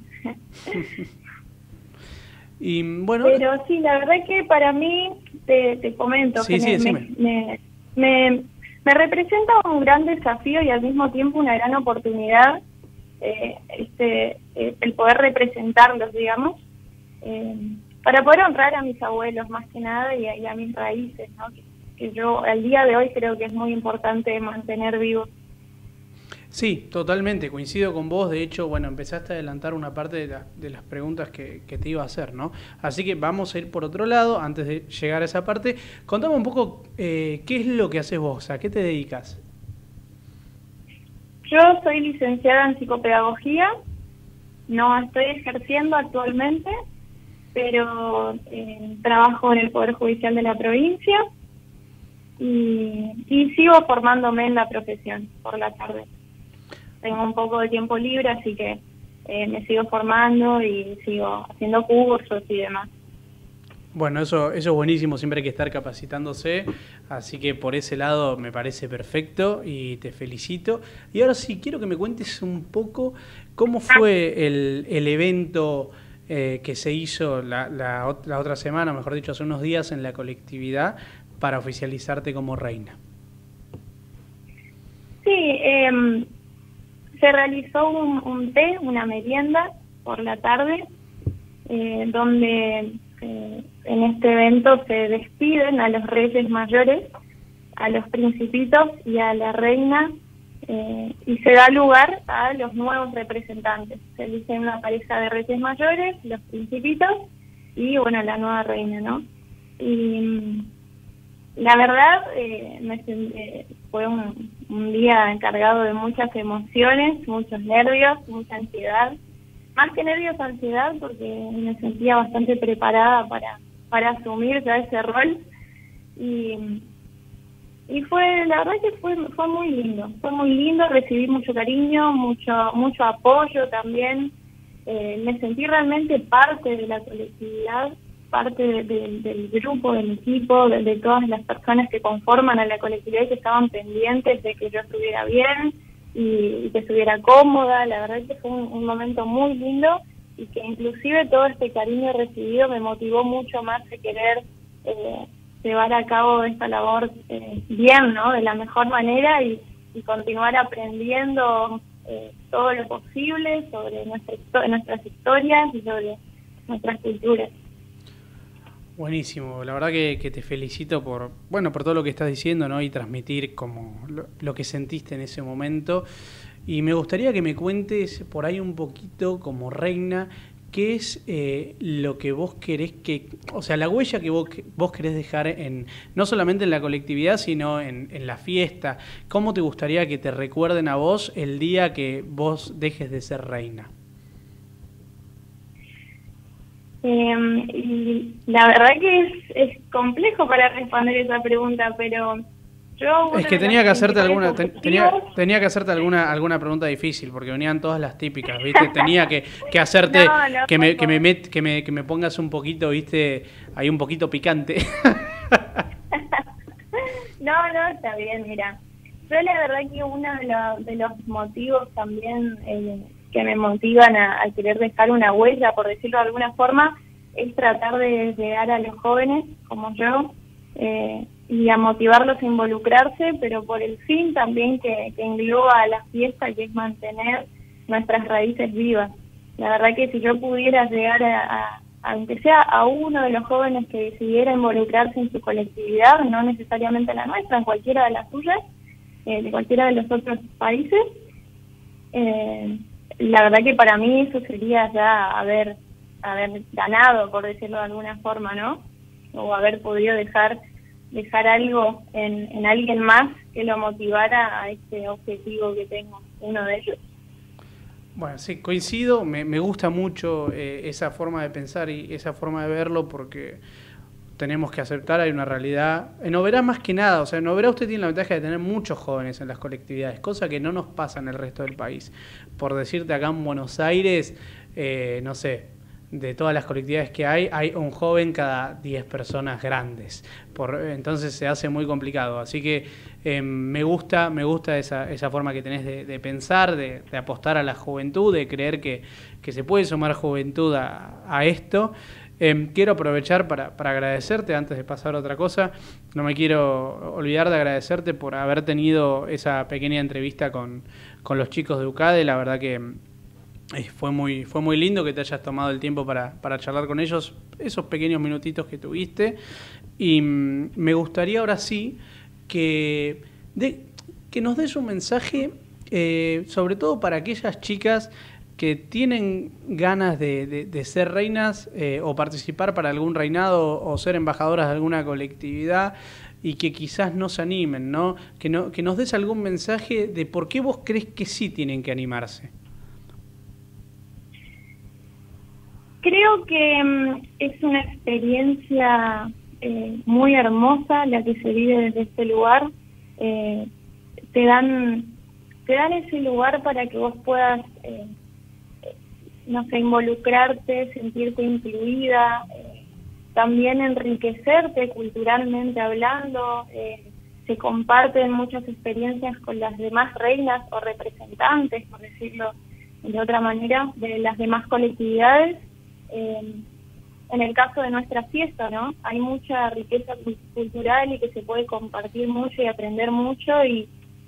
C: Y bueno,
H: pero sí, la verdad que para mí, te comento,
C: sí,
H: que me representa un gran desafío y al mismo tiempo una gran oportunidad el poder representarlos, digamos. para poder honrar a mis abuelos más que nada y a mis raíces, ¿no? Que yo al día de hoy creo que es muy importante mantener vivos.
C: Sí, totalmente, coincido con vos. De hecho, bueno, empezaste a adelantar una parte de las preguntas que te iba a hacer, ¿no? Así que vamos a ir por otro lado, antes de llegar a esa parte. Contame un poco qué es lo que haces vos, ¿a qué te dedicas?
H: Yo soy licenciada en psicopedagogía, no estoy ejerciendo actualmente, pero trabajo en el Poder Judicial de la provincia y sigo formándome en la profesión por la tarde. Tengo un poco de tiempo libre, así que me sigo formando y sigo haciendo cursos y demás.
C: Bueno, eso es buenísimo, siempre hay que estar capacitándose, así que por ese lado me parece perfecto y te felicito. Y ahora sí, quiero que me cuentes un poco cómo fue el evento que se hizo la otra semana, mejor dicho, hace unos días en la colectividad para oficializarte como reina.
H: Sí, se realizó un té, una merienda por la tarde, donde en este evento se despiden a los reyes mayores, a los principitos y a la reina, y se da lugar a los nuevos representantes. Se elige una pareja de reyes mayores, los principitos y, bueno, la nueva reina, ¿no? Y la verdad, fue un día encargado de muchas emociones, muchos nervios, mucha ansiedad. Más que nervios, ansiedad, porque me sentía bastante preparada para asumir ya ese rol. Y fue, la verdad que fue muy lindo, recibí mucho cariño, mucho apoyo también. Me sentí realmente parte de la colectividad, parte del grupo, del equipo, de todas las personas que conforman a la colectividad y que estaban pendientes de que yo estuviera bien y que estuviera cómoda. La verdad que fue un momento muy lindo y que inclusive todo este cariño recibido me motivó mucho más a querer llevar a cabo esta labor bien, ¿no? De la mejor manera y continuar aprendiendo todo lo posible sobre nuestras historias y sobre nuestras culturas.
C: Buenísimo, la verdad que te felicito por todo lo que estás diciendo, ¿no? Y transmitir como lo que sentiste en ese momento. Y me gustaría que me cuentes por ahí un poquito como reina, qué es lo que vos querés la huella que vos querés dejar no solamente en la colectividad, sino en la fiesta. ¿Cómo te gustaría que te recuerden a vos el día que vos dejes de ser reina?
H: Y la verdad que es complejo para responder esa pregunta, pero yo...
C: Es que tenía que hacerte tenía que hacerte alguna pregunta difícil, porque venían todas las típicas, ¿viste? Tenía que hacerte que me pongas un poquito, ¿viste? Ahí un poquito picante.
H: No, está bien, mira. Yo la verdad que uno de los motivos también que me motivan a querer dejar una huella, por decirlo de alguna forma, es tratar de llegar a los jóvenes como yo y a motivarlos a involucrarse, pero por el fin también que engloba a la fiesta, que es mantener nuestras raíces vivas. La verdad que si yo pudiera llegar aunque sea a uno de los jóvenes que decidiera involucrarse en su colectividad, no necesariamente la nuestra, en cualquiera de las suyas, de cualquiera de los otros países, la verdad que para mí eso sería ya haber ganado, por decirlo de alguna forma, ¿no? O haber podido dejar algo en alguien más que lo motivara a este objetivo que tengo, uno de ellos.
C: Bueno, sí, coincido, me gusta mucho esa forma de pensar y esa forma de verlo, porque tenemos que aceptar, hay una realidad. En Oberá más que nada, o sea, en Oberá usted tiene la ventaja de tener muchos jóvenes en las colectividades, cosa que no nos pasa en el resto del país. Por decirte, acá en Buenos Aires, no sé, de todas las colectividades que hay un joven cada 10 personas grandes. Entonces se hace muy complicado. Así que me gusta esa forma que tenés de pensar, de apostar a la juventud, de creer que se puede sumar juventud a esto. Quiero aprovechar para agradecerte antes de pasar a otra cosa. No me quiero olvidar de agradecerte por haber tenido esa pequeña entrevista con los chicos de UCADE. La verdad que Fue muy lindo que te hayas tomado el tiempo para charlar con ellos, esos pequeños minutitos que tuviste. Y me gustaría ahora sí que nos des un mensaje, sobre todo para aquellas chicas que tienen ganas de ser reinas o participar para algún reinado o ser embajadoras de alguna colectividad y que quizás no se animen, ¿no? Que nos des algún mensaje de por qué vos crees que sí tienen que animarse.
H: Creo que es una experiencia muy hermosa la que se vive desde este lugar. Te dan ese lugar para que vos puedas, no sé, involucrarte, sentirte incluida, también enriquecerte culturalmente hablando. Se comparten muchas experiencias con las demás reinas o representantes, por decirlo de otra manera, de las demás colectividades. En el caso de nuestra fiesta, ¿no? Hay mucha riqueza cultural y que se puede compartir mucho y aprender mucho y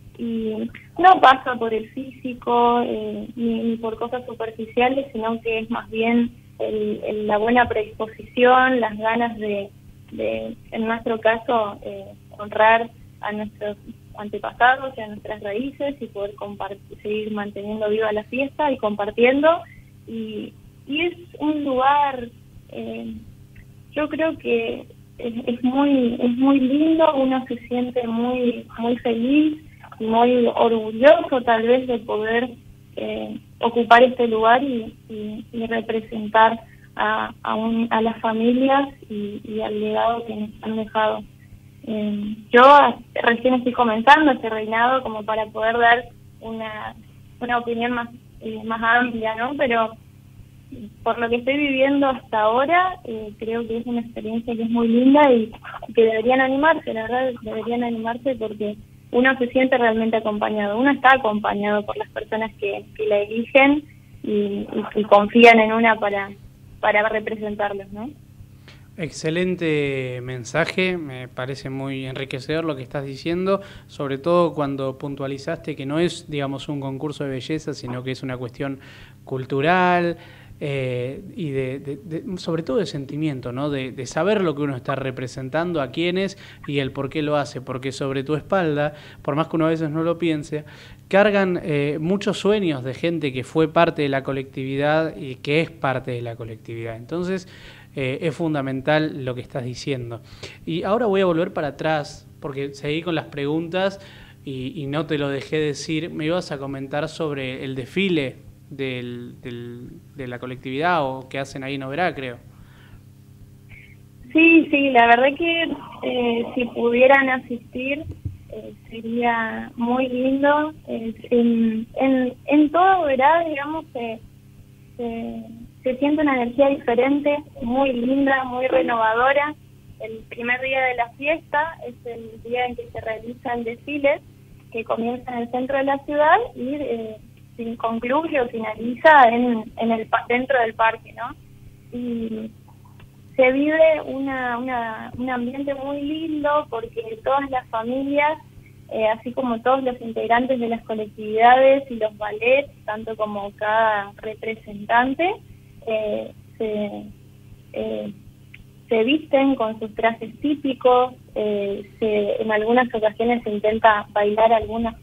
H: no pasa por el físico ni por cosas superficiales, sino que es más bien la buena predisposición, las ganas de en nuestro caso, honrar a nuestros antepasados y a nuestras raíces y poder seguir manteniendo viva la fiesta y compartiendo. Y es un lugar, yo creo que es muy lindo, uno se siente muy feliz y muy orgulloso tal vez de poder ocupar este lugar y representar a las familias y al legado que nos han dejado. Yo recién estoy comenzando este reinado como para poder dar una opinión más amplia, ¿no? Pero por lo que estoy viviendo hasta ahora, creo que es una experiencia que es muy linda y que deberían animarse, la verdad, deberían animarse porque uno se siente realmente acompañado. Uno está acompañado por las personas que la eligen y confían en una para representarlos, ¿no?
C: Excelente mensaje, me parece muy enriquecedor lo que estás diciendo, sobre todo cuando puntualizaste que no es, digamos, un concurso de belleza, sino que es una cuestión cultural y sobre todo de sentimiento, ¿no? De saber lo que uno está representando, a quiénes y el por qué lo hace, porque sobre tu espalda, por más que uno a veces no lo piense, cargan muchos sueños de gente que fue parte de la colectividad y que es parte de la colectividad. Entonces, es fundamental lo que estás diciendo. Y ahora voy a volver para atrás, porque seguí con las preguntas y no te lo dejé decir. Me ibas a comentar sobre el desfile de la colectividad o que hacen ahí en Oberá, creo.
H: Sí, la verdad que si pudieran asistir sería muy lindo. En todo Oberá, digamos, se siente una energía diferente, muy linda, muy renovadora. El primer día de la fiesta es el día en que se realiza el desfile, que comienza en el centro de la ciudad y concluye o finaliza dentro del parque, ¿no? Y se vive un ambiente muy lindo porque todas las familias, así como todos los integrantes de las colectividades y los ballets, tanto como cada representante, se visten con sus trajes típicos, en algunas ocasiones se intenta bailar algunos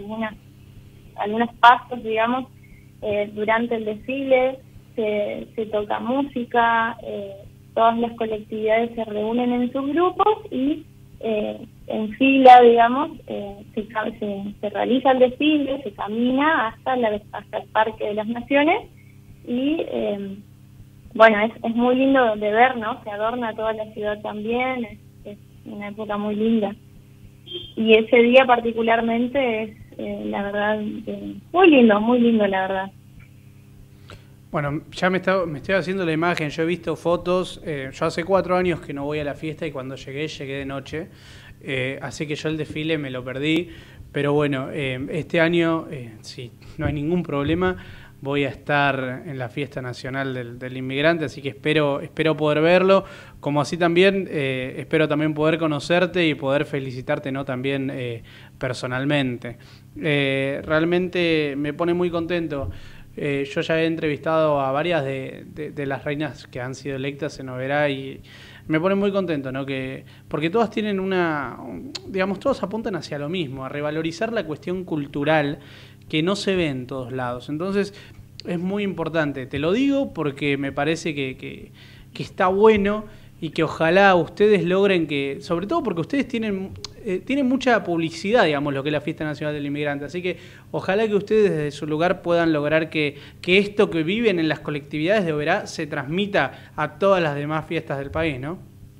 H: pasos, digamos, durante el desfile, se toca música, todas las colectividades se reúnen en sus grupos y en fila, digamos, se realiza el desfile, se camina hasta el Parque de las Naciones y bueno, es muy lindo de ver, ¿no? Se adorna toda la ciudad también, es una época muy linda. Y ese día particularmente es, la verdad, muy lindo, la verdad.
C: Bueno, ya me estoy haciendo la imagen, yo he visto fotos, yo hace 4 años que no voy a la fiesta y cuando llegué de noche, así que yo el desfile me lo perdí, pero bueno, este año, sí, no hay ningún problema, voy a estar en la fiesta nacional del inmigrante, así que espero poder verlo, como así también espero también poder conocerte y poder felicitarte, ¿no? También personalmente. Realmente me pone muy contento Yo ya he entrevistado a varias de las reinas que han sido electas en Oberá y me pone muy contento, ¿no? Porque todas tienen digamos, todas apuntan hacia lo mismo, a revalorizar la cuestión cultural que no se ve en todos lados. Entonces, es muy importante. Te lo digo porque me parece que está bueno y que ojalá ustedes logren que, sobre todo porque ustedes tienen mucha publicidad, digamos, lo que es la Fiesta Nacional del Inmigrante. Así que ojalá que ustedes desde su lugar puedan lograr que esto que viven en las colectividades de Oberá se transmita a todas las demás fiestas del país, ¿no?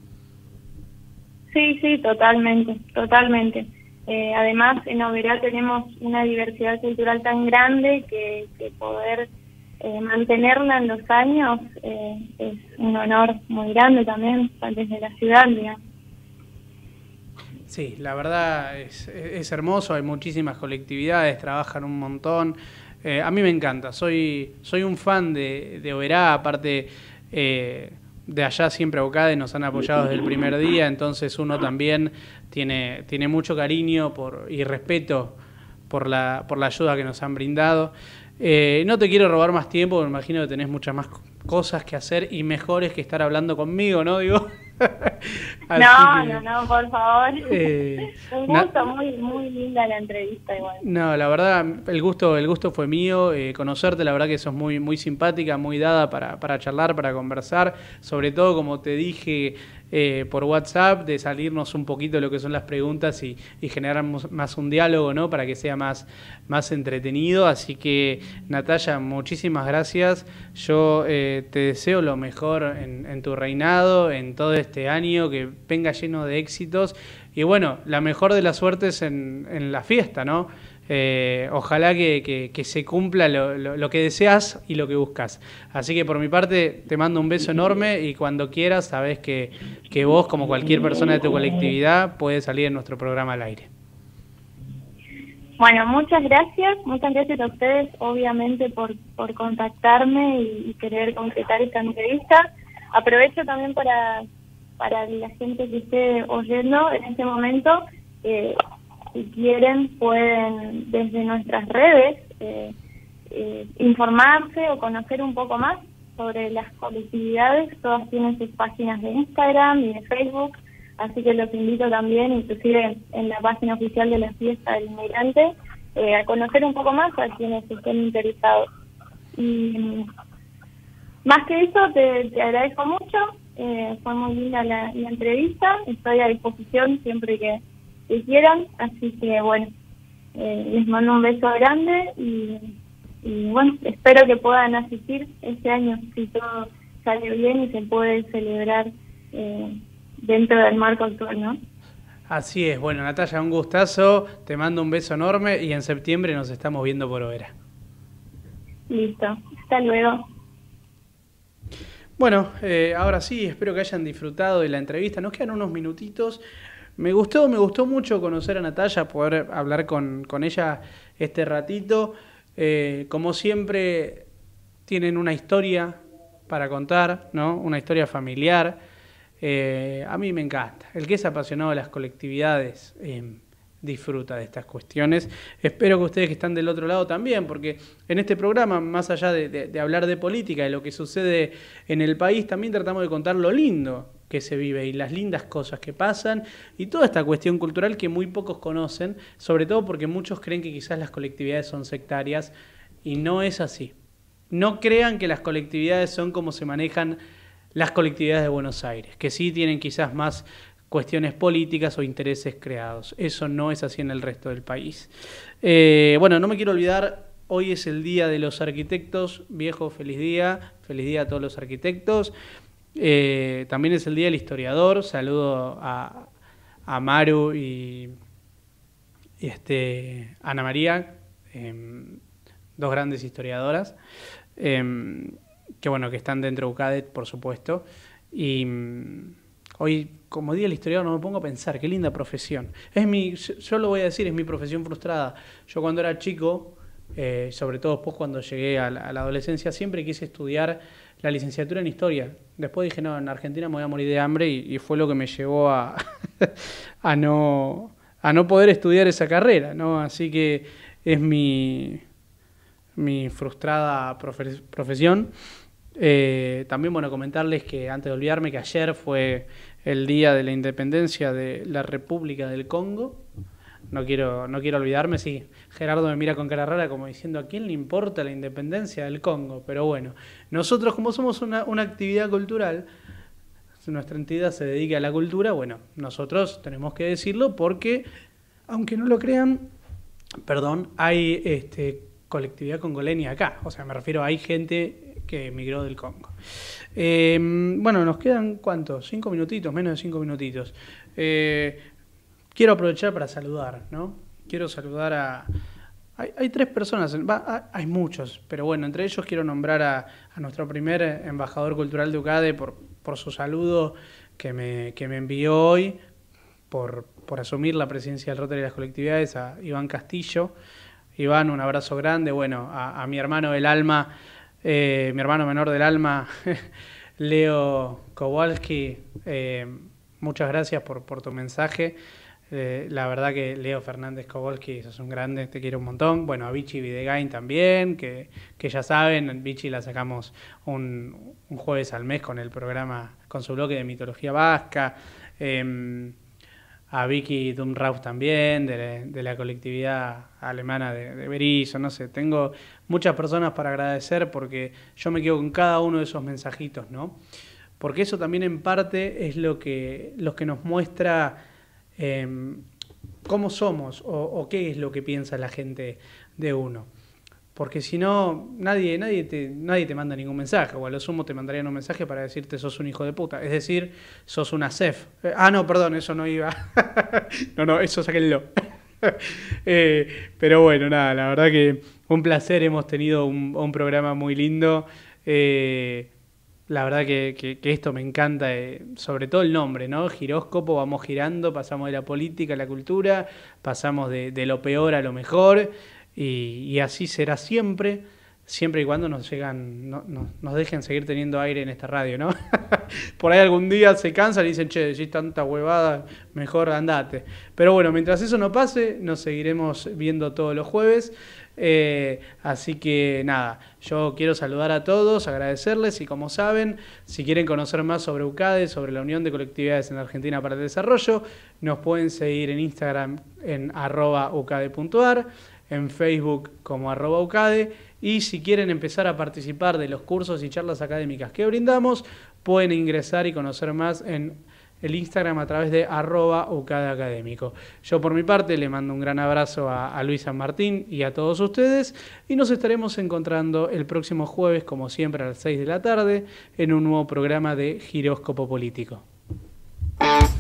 H: Sí, totalmente. Además, en Oberá tenemos una diversidad cultural tan grande que poder mantenerla en los años es un honor muy grande también desde la ciudad, digamos.
C: Sí, la verdad es hermoso, hay muchísimas colectividades, trabajan un montón. A mí me encanta, soy un fan de Oberá, aparte de allá siempre Bocade nos han apoyado desde el primer día, entonces uno también tiene mucho cariño y respeto por la ayuda que nos han brindado. No te quiero robar más tiempo, me imagino que tenés muchas más cosas que hacer y mejores que estar hablando conmigo, ¿no? Digo.
H: No, por favor. Un gusto, muy linda la entrevista igual.
C: No, la verdad, el gusto fue mío, conocerte, la verdad que sos muy, muy simpática, muy dada para charlar, para conversar, sobre todo, como te dije por WhatsApp, de salirnos un poquito de lo que son las preguntas y generar más un diálogo, ¿no? Para que sea más entretenido. Así que, Natalia, muchísimas gracias. Yo te deseo lo mejor en tu reinado, en todo este año, que venga lleno de éxitos. Y bueno, la mejor de las suertes en la fiesta, ¿no? Ojalá que se cumpla lo que deseas y lo que buscas. Así que por mi parte te mando un beso enorme y cuando quieras sabes que vos, como cualquier persona de tu colectividad, puedes salir en nuestro programa al aire.
H: Bueno, muchas gracias a ustedes obviamente por contactarme y querer concretar esta entrevista. Aprovecho también para la gente que esté oyendo en este momento, si quieren pueden desde nuestras redes informarse o conocer un poco más sobre las colectividades. Todas tienen sus páginas de Instagram y de Facebook, así que los invito también, inclusive en la página oficial de la Fiesta del Inmigrante, a conocer un poco más a quienes estén interesados. Y más que eso, te agradezco mucho, fue muy linda la entrevista, estoy a disposición siempre que quieran, así que bueno, les mando un beso grande y bueno, espero que puedan asistir este año si todo sale bien y se puede celebrar dentro del marco actual, ¿no?
C: Así es. Bueno, Natalia, un gustazo, te mando un beso enorme y en septiembre nos estamos viendo por Oberá.
H: Listo, hasta luego.
C: Bueno, ahora sí, espero que hayan disfrutado de la entrevista. Nos quedan unos minutitos. Me gustó mucho conocer a Natalia, poder hablar con ella este ratito. Como siempre, tienen una historia para contar, ¿no? Una historia familiar. A mí me encanta. El que es apasionado de las colectividades disfruta de estas cuestiones. Espero que ustedes que están del otro lado también, porque en este programa, más allá de hablar de política, de lo que sucede en el país, también tratamos de contar lo lindo que se vive y las lindas cosas que pasan y toda esta cuestión cultural que muy pocos conocen, sobre todo porque muchos creen que quizás las colectividades son sectarias y no es así. No crean que las colectividades son como se manejan las colectividades de Buenos Aires, que sí tienen quizás más cuestiones políticas o intereses creados. Eso no es así en el resto del país. Bueno, no me quiero olvidar, hoy es el Día de los Arquitectos. Viejo, feliz día a todos los arquitectos. También es el Día del Historiador. Saludo a Maru y Ana María, dos grandes historiadoras, que bueno, que están dentro de UCADET, por supuesto. Y hoy, como Día del Historiador, no me pongo a pensar, qué linda profesión. Yo lo voy a decir, es mi profesión frustrada. Yo cuando era chico, sobre todo después cuando llegué a la adolescencia, siempre quise estudiar la licenciatura en Historia. Después dije, no, en Argentina me voy a morir de hambre y fue lo que me llevó a no poder estudiar esa carrera, ¿no? Así que es mi mi frustrada profesión. También, bueno, comentarles que, antes de olvidarme, que ayer fue el día de la independencia de la República del Congo. No quiero olvidarme, sí. Gerardo me mira con cara rara como diciendo, ¿a quién le importa la independencia del Congo? Pero bueno, nosotros, como somos una actividad cultural, nuestra entidad se dedica a la cultura, bueno, nosotros tenemos que decirlo porque, aunque no lo crean, hay colectividad congoleña acá. O sea, me refiero, hay gente que emigró del Congo. Bueno, nos quedan, ¿cuántos? 5 minutitos, menos de 5 minutitos. Quiero aprovechar para saludar, ¿no? Quiero saludar a... Hay 3 personas, hay muchos, pero bueno, entre ellos quiero nombrar a nuestro primer embajador cultural de UCADE por su saludo que me envió hoy, por asumir la presidencia del Rotary de las colectividades, a Iván Castillo. Iván, un abrazo grande. Bueno, a mi hermano del alma, mi hermano menor del alma, Leo Kowalski, muchas gracias por tu mensaje. La verdad que Leo Fernández Kowalski, sos un grande, te quiero un montón. Bueno, a Vichy Videgain también, que ya saben, Vichy la sacamos un jueves al mes con el programa, con su bloque de mitología vasca. A Vicky Dumrauf también, de la colectividad alemana de Berisso, no sé, tengo muchas personas para agradecer porque yo me quedo con cada uno de esos mensajitos, ¿no? Porque eso también en parte es lo que nos muestra cómo somos o qué es lo que piensa la gente de uno. Porque si no, nadie te manda ningún mensaje, o a lo sumo te mandarían un mensaje para decirte sos un hijo de puta, es decir, sos una CEF. No, perdón, eso no iba. no, eso sáquenlo. Pero bueno, nada, la verdad que un placer, hemos tenido un programa muy lindo. La verdad que esto me encanta, sobre todo el nombre, ¿no? Giróscopo, vamos girando, pasamos de la política a la cultura, pasamos de lo peor a lo mejor. Y así será siempre y cuando nos dejen seguir teniendo aire en esta radio, ¿no? Por ahí algún día se cansan y dicen, che, decís tanta huevada, mejor andate. Pero bueno, mientras eso no pase, nos seguiremos viendo todos los jueves. Así que nada, yo quiero saludar a todos, agradecerles, y como saben, si quieren conocer más sobre UCADE, sobre la Unión de Colectividades en Argentina para el Desarrollo, nos pueden seguir en Instagram en @ucade.ar, en Facebook como @UCADE, y si quieren empezar a participar de los cursos y charlas académicas que brindamos, pueden ingresar y conocer más en el Instagram a través de @UCADEacadémico. Yo por mi parte le mando un gran abrazo a Luis San Martín y a todos ustedes, y nos estaremos encontrando el próximo jueves, como siempre, a las 6 de la tarde, en un nuevo programa de Giróscopo Político.